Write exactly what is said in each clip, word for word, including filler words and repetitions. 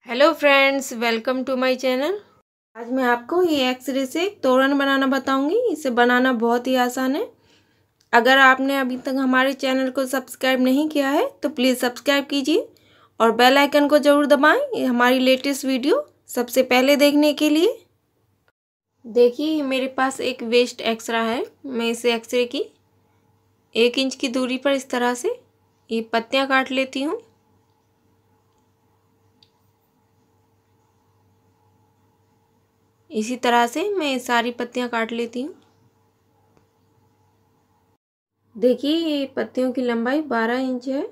Hello friends, welcome to my channel. आज मैं आपको ये एक्सरे से तोरण बनाना बताऊंगी। इसे बनाना बहुत ही आसान है। अगर आपने अभी तक हमारे चैनल को सब्सक्राइब नहीं किया है तो प्लीज़ सब्सक्राइब कीजिए और बेल आइकन को ज़रूर दबाएं ये हमारी लेटेस्ट वीडियो सबसे पहले देखने के लिए। देखिए, मेरे पास एक वेस्ट एक्सरा है। मैं इसे एक्सरे की एक इंच की दूरी पर इस तरह से ये पत्तियाँ काट लेती हूँ। इसी तरह से मैं सारी पत्तियां काट लेती हूँ। देखिए, ये पत्तियों की लंबाई बारह इंच है।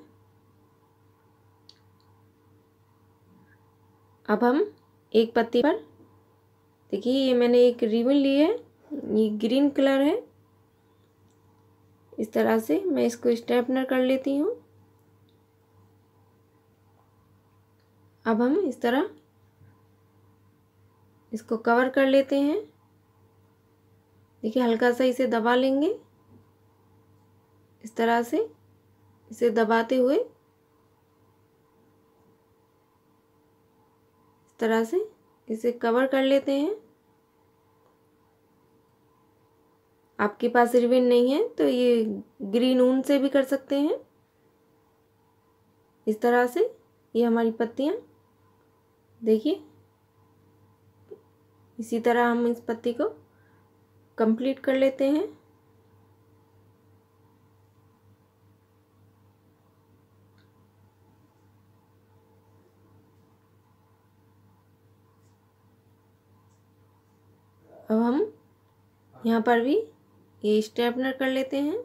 अब हम एक पत्ती पर देखिए, ये मैंने एक रिबन ली है, ये ग्रीन कलर है। इस तरह से मैं इसको स्ट्रेटनर कर लेती हूँ। अब हम इस तरह इसको कवर कर लेते हैं। देखिए, हल्का सा इसे दबा लेंगे। इस तरह से इसे दबाते हुए इस तरह से इसे कवर कर लेते हैं। आपके पास रिबन नहीं है तो ये ग्रीन ऊन से भी कर सकते हैं। इस तरह से ये हमारी पत्तियां देखिए, इसी तरह हम इस पत्ती को कंप्लीट कर लेते हैं। अब हम यहाँ पर भी ये स्ट्रेटनर कर लेते हैं।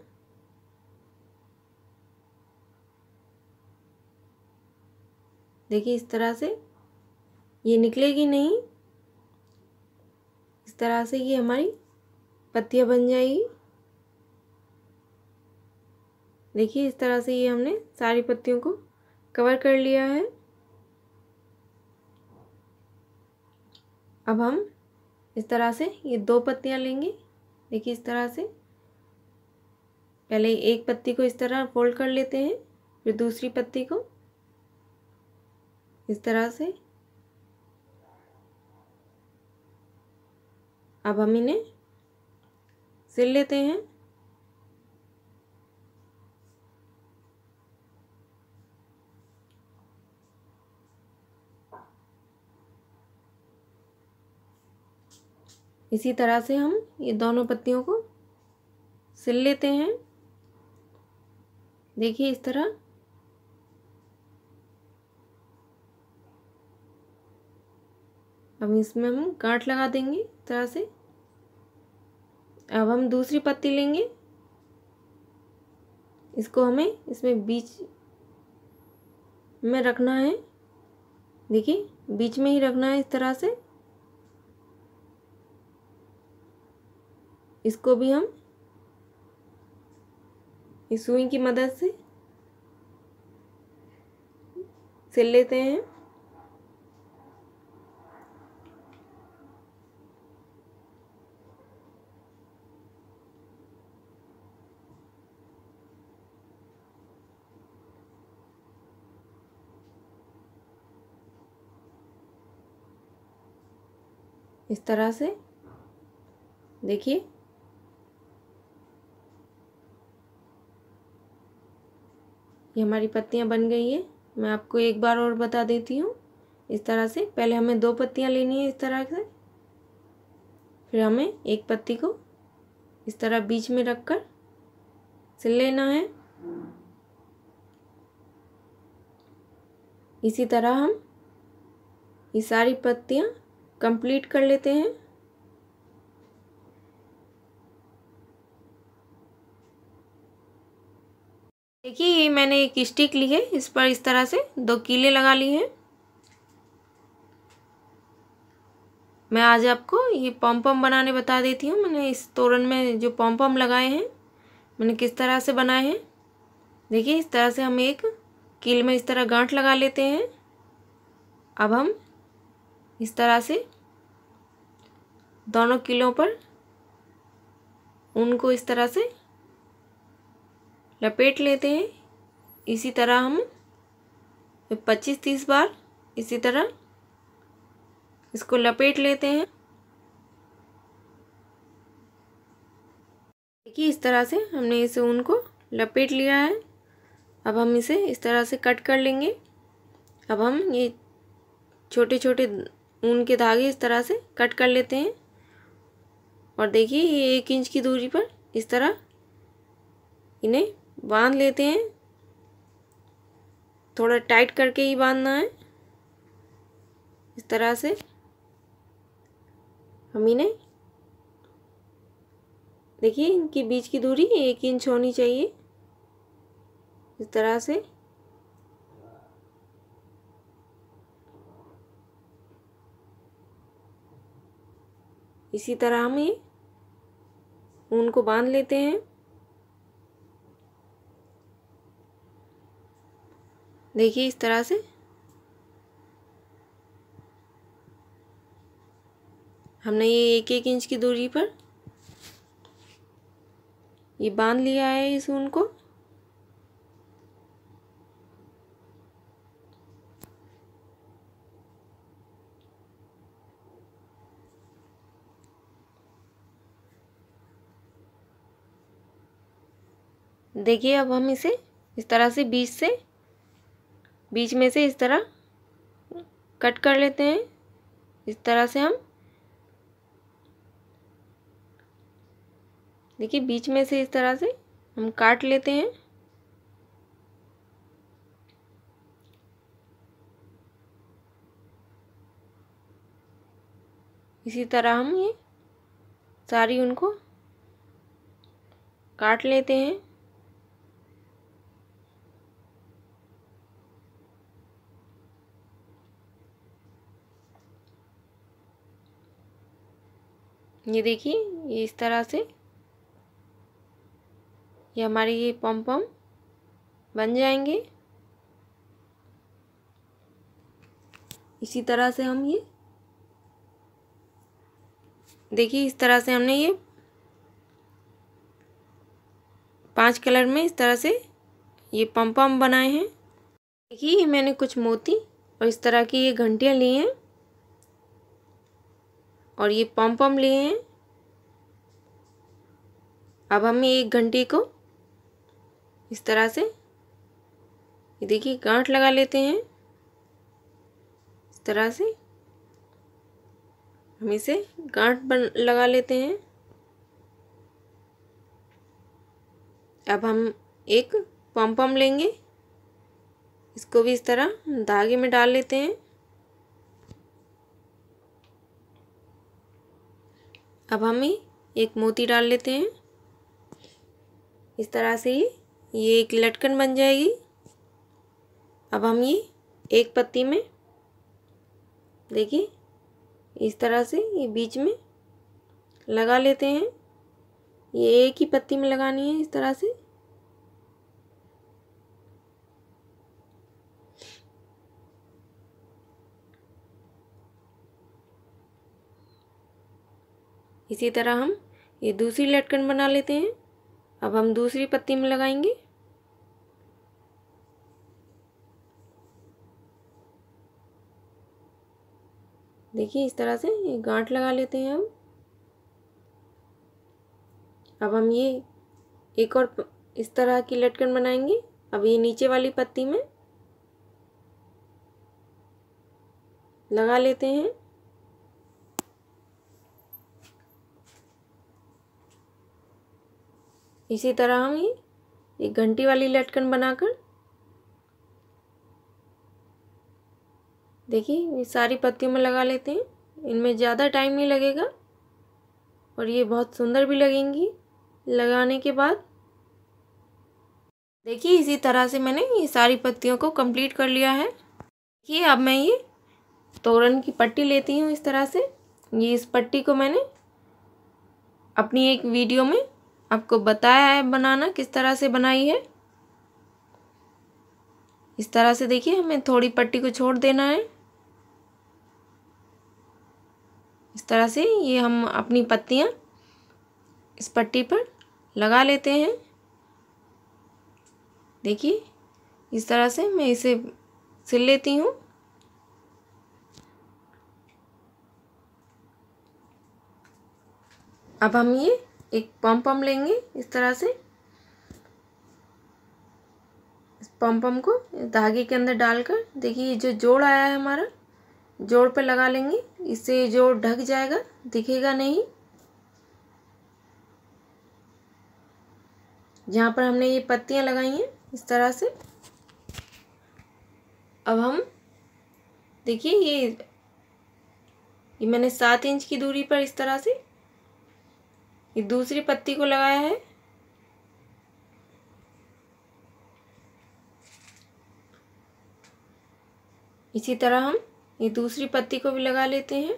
देखिए, इस तरह से ये निकलेगी नहीं। इस तरह से ये हमारी पत्तियां बन जाएगी। देखिए, इस तरह से ये हमने सारी पत्तियों को कवर कर लिया है। अब हम इस तरह से ये दो पत्तियां लेंगे। देखिए, इस तरह से पहले एक पत्ती को इस तरह फोल्ड कर लेते हैं, फिर दूसरी पत्ती को इस तरह से। अब हम इन्हें सिल लेते हैं। इसी तरह से हम ये दोनों पत्तियों को सिल लेते हैं। देखिए, इस तरह अब इसमें हम गांठ लगा देंगे इस तरह से। अब हम दूसरी पत्ती लेंगे। इसको हमें इसमें बीच में रखना है। देखिए, बीच में ही रखना है इस तरह से। इसको भी हम इस सुई की मदद से सिल लेते हैं। इस तरह से देखिए, ये हमारी पत्तियां बन गई है। मैं आपको एक बार और बता देती हूँ। इस तरह से पहले हमें दो पत्तियां लेनी है इस तरह से, फिर हमें एक पत्ती को इस तरह बीच में रखकर सिल लेना है। इसी तरह हम ये सारी पत्तियां कंप्लीट कर लेते हैं। देखिए, ये मैंने एक स्टिक ली है, इस पर इस तरह से दो कीले लगा ली हैं। मैं आज आपको ये पॉम पॉम बनाने बता देती हूँ। मैंने इस तोरण में जो पॉम पॉम लगाए हैं मैंने किस तरह से बनाए हैं। देखिए, इस तरह से हम एक कील में इस तरह गांठ लगा लेते हैं। अब हम इस तरह से दोनों कीलों पर ऊन को इस तरह से लपेट लेते हैं। इसी तरह हम पच्चीस तीस बार इसी तरह इसको लपेट लेते हैं। देखिए इस तरह से हमने इस ऊन को लपेट लिया है। अब हम इसे इस तरह से कट कर लेंगे। अब हम ये छोटे छोटे ऊन के धागे इस तरह से कट कर लेते हैं और देखिए ये एक इंच की दूरी पर इस तरह इन्हें बांध लेते हैं। थोड़ा टाइट करके ही बांधना है। इस तरह से हम इन्हें, देखिए इनके बीच की दूरी एक इंच होनी चाहिए। इस तरह से इसी तरह हम ये ऊन को बांध लेते हैं। देखिए इस तरह से हमने ये एक एक इंच की दूरी पर ये बांध लिया है इस ऊन को। देखिए अब हम इसे इस तरह से बीच से बीच में से इस तरह कट कर लेते हैं। इस तरह से हम, देखिए बीच में से इस तरह से हम काट लेते हैं। इसी तरह हम ये सारी उनको काट लेते हैं। ये देखिए ये इस तरह से ये हमारे ये पम पम बन जाएंगे। इसी तरह से हम ये, देखिए इस तरह से हमने ये पांच कलर में इस तरह से ये पम पम बनाए हैं। देखिए ये मैंने कुछ मोती और इस तरह की ये घंटियां ली हैं और ये पम पम लिए हैं। अब हम ये एक घंटी को इस तरह से, ये देखिए गांठ लगा लेते हैं। इस तरह से हम इसे गांठ बन लगा लेते हैं। अब हम एक पम पम लेंगे, इसको भी इस तरह धागे में डाल लेते हैं। अब हम एक मोती डाल लेते हैं। इस तरह से ये ये एक लटकन बन जाएगी। अब हम ये एक पत्ती में, देखिए इस तरह से ये बीच में लगा लेते हैं। ये एक ही पत्ती में लगानी है इस तरह से। इसी तरह हम ये दूसरी लटकन बना लेते हैं। अब हम दूसरी पत्ती में लगाएंगे। देखिए इस तरह से ये गांठ लगा लेते हैं हम। अब हम ये एक और इस तरह की लटकन बनाएंगे। अब ये नीचे वाली पत्ती में लगा लेते हैं। इसी तरह हम ये एक घंटी वाली लटकन बनाकर, देखिए ये सारी पत्तियों में लगा लेते हैं। इनमें ज़्यादा टाइम नहीं लगेगा और ये बहुत सुंदर भी लगेंगी लगाने के बाद। देखिए इसी तरह से मैंने ये सारी पत्तियों को कंप्लीट कर लिया है। देखिए अब मैं ये तोरण की पट्टी लेती हूँ। इस तरह से ये इस पट्टी को मैंने अपनी एक वीडियो में आपको बताया है बनाना, किस तरह से बनाई है। इस तरह से देखिए हमें थोड़ी पट्टी को छोड़ देना है। इस तरह से ये हम अपनी पत्तियां इस पट्टी पर लगा लेते हैं। देखिए इस तरह से मैं इसे सिल लेती हूँ। अब हम ये एक पम पम लेंगे इस तरह से। इस पम पम को धागे के अंदर डालकर देखिए ये जो जोड़ आया है हमारा, जोड़ पे लगा लेंगे। इससे जोड़ ढक जाएगा, दिखेगा नहीं। जहाँ पर हमने ये पत्तियां लगाई हैं इस तरह से। अब हम देखिए ये ये मैंने सात इंच की दूरी पर इस तरह से ये दूसरी पत्ती को लगाया है। इसी तरह हम ये दूसरी पत्ती को भी लगा लेते हैं।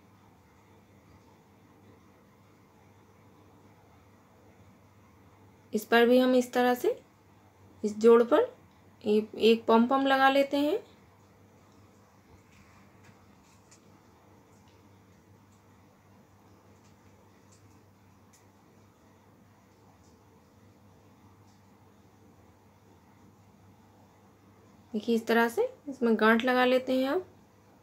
इस पर भी हम इस तरह से इस जोड़ पर ये एक पम पम लगा लेते हैं। देखिए इस तरह से इसमें गांठ लगा लेते हैं आप।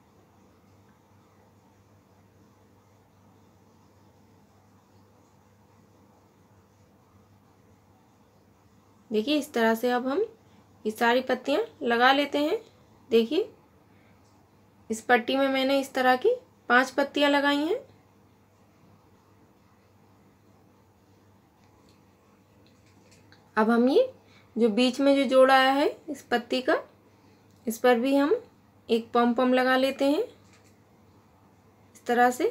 देखिए इस तरह से अब हम ये सारी पत्तियां लगा लेते हैं। देखिए इस पट्टी में मैंने इस तरह की पांच पत्तियां लगाई हैं। अब हम ये जो बीच में जो जोड़ आया है इस पत्ती का, इस पर भी हम एक पम पम लगा लेते हैं इस तरह से।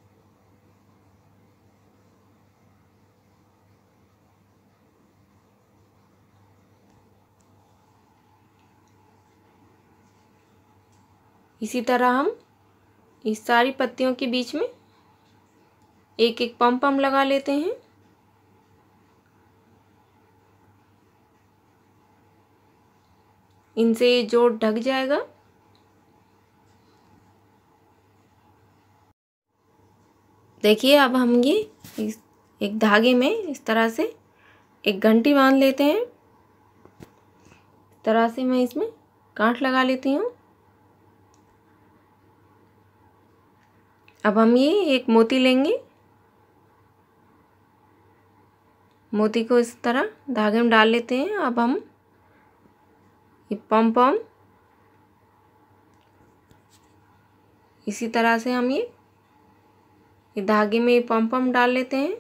इसी तरह हम इस सारी पत्तियों के बीच में एक एक पम पम लगा लेते हैं। इनसे ये जोड़ ढक जाएगा। देखिए अब हम ये इस एक धागे में इस तरह से एक घंटी बांध लेते हैं। इस तरह से मैं इसमें गांठ लगा लेती हूँ। अब हम ये एक मोती लेंगे। मोती को इस तरह धागे में डाल लेते हैं। अब हम ये पम पम इसी तरह से हम ये ये धागे में ये पम पम डाल लेते हैं।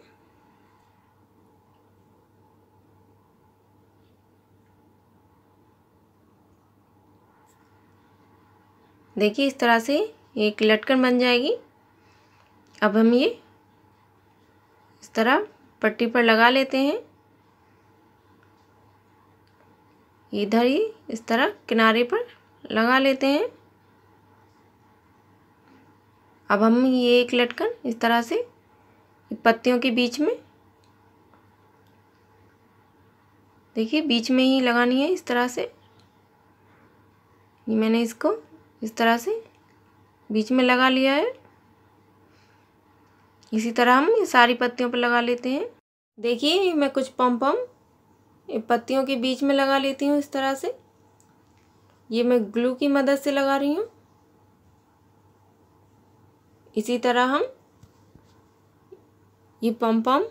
देखिए इस तरह से एक लटकन बन जाएगी। अब हम ये इस तरह पट्टी पर लगा लेते हैं। इधर ही इस तरह किनारे पर लगा लेते हैं। अब हम ये एक लटकन इस तरह से पत्तियों के बीच में, देखिए बीच में ही लगानी है इस तरह से। ये मैंने इसको इस तरह से बीच में लगा लिया है। इसी तरह हम ये सारी पत्तियों पर लगा लेते हैं। देखिए मैं कुछ पम पम ये पत्तियों के बीच में लगा लेती हूँ इस तरह से। ये मैं ग्लू की मदद से लगा रही हूँ। इसी तरह हम ये पम पम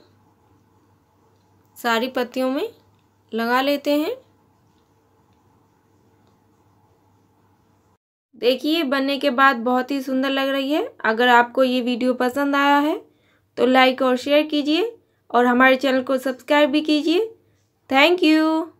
सारी पत्तियों में लगा लेते हैं। देखिए बनने के बाद बहुत ही सुंदर लग रही है। अगर आपको ये वीडियो पसंद आया है तो लाइक और शेयर कीजिए और हमारे चैनल को सब्सक्राइब भी कीजिए। Thank you.